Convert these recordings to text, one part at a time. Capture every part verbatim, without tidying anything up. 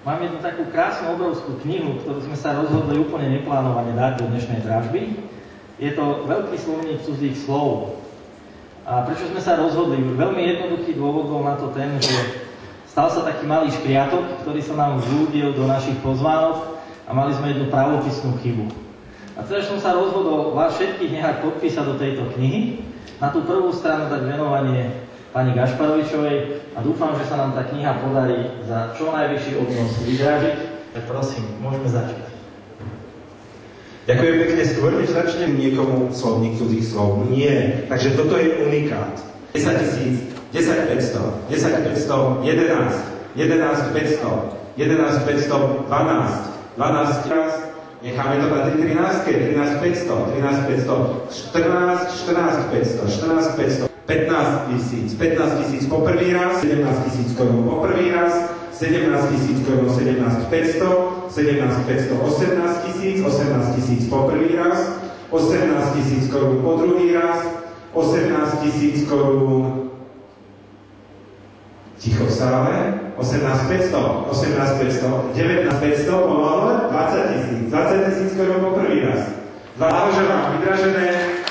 Mám jednu takú krásnu obrovskú knihu, ktorú sme sa rozhodli úplne neplánovane dať do dnešnej dražby. Je to veľký slovník cudzích slov. A prečo sme sa rozhodli? Veľmi jednoduchý dôvod bol na to ten, že stal sa taký malý škriatok, ktorý sa nám vľúdil do našich pozvánok a mali sme jednu pravopisnú chybu. A teraz som sa rozhodol vás všetkých nehať podpísať do tejto knihy. Na tú prvú stranu dať venovanie pani Gašparovičovej a dúfam, že sa nám tá kniha podarí za čo najvyšší odnos vydražiť. Tak prosím, môžeme začať. Ďakujem pekne. Skôr než začnem niekomu slovník cudzích slov. Nie. Takže toto je unikát. desať tisíc, desať päťsto, desať päťsto, jedenásť, jedenásť päťsto, jedenásť päťsto, dvanásť, dvanásť raz. Necháme to na tej trinástke, trinásť päťsto, trinásť päťsto, štrnásť, štrnásť päťsto, štrnásť päťsto, pätnásť tisíc, pätnásť tisíc po prvý raz, sedemnásť tisíc korún po prvý raz, sedemnásť tisíc korún, sedemnásť päťsto, sedemnásť päťsto, osemnásť tisíc, osemnásť tisíc po prvý raz, osemnásť tisíc korún po druhý raz, osemnásť tisíc korún ticho v sále, osemnásť päťsto, osemnásť päťsto, devätnásť päťsto, pomalu, dvadsať tisíc, dvadsať tisíc korún po prvý raz. Blahoželám, vydražené.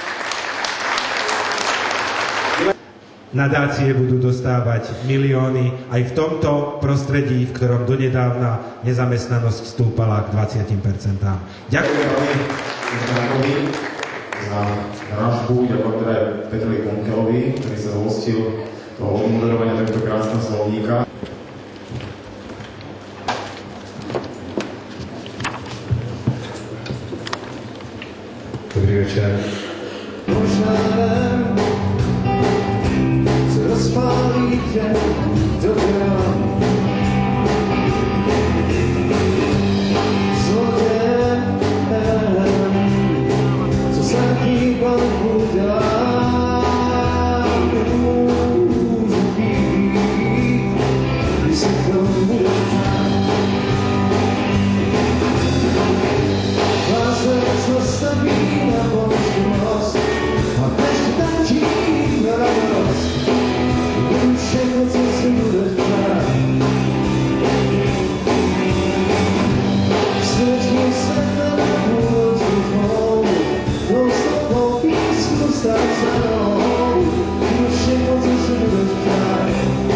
Nadácie budú dostávať milióny aj v tomto prostredí, v ktorom donedávna nezamestnanosť stúpala k dvadsať percent. Ďakujem veľmi za dražbu, ďakujem teda aj Petrovi Konkelovi, ktorý sa zhostil toho odmoderovania tohto krásneho slovníka. Dobrý večer. Rozpálíte do krám. Zloděj, co sa díval budá, můžu být, když se to bude ptát. Vás srdce staví na možnost a každý tančí na radost. Všechno, co si budeš přát. Svědčí se na půl vzduchou, jdou s tobou písmu ztracenou. Všechno, co si budeš přát,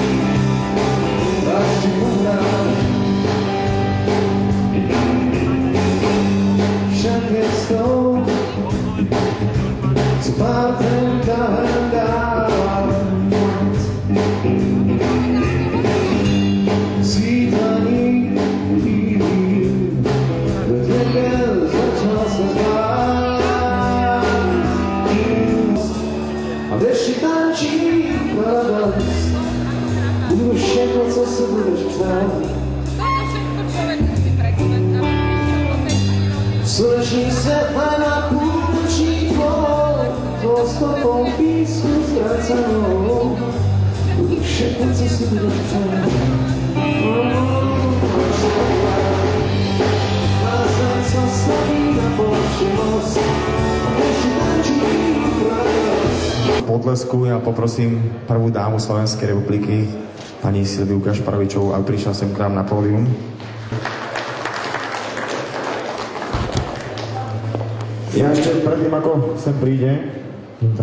až ti pohrát. Však je s tou, co pátem tahem dává. Svítaní ve tebe začal se zvát a dešti tančí radost. Budu všechno, co se budeš přát. Sluneční světla na půlnoční tvou, tvou stopou písmu ztracenou. Budu všechno, co si budeš přát. Potlesku ja poprosím prvú dámu Slovenskej republiky, pani Silviu Gašparovičovú, aby prišla sem k nám na pódium. Ja ešte predtým, ako sem príde,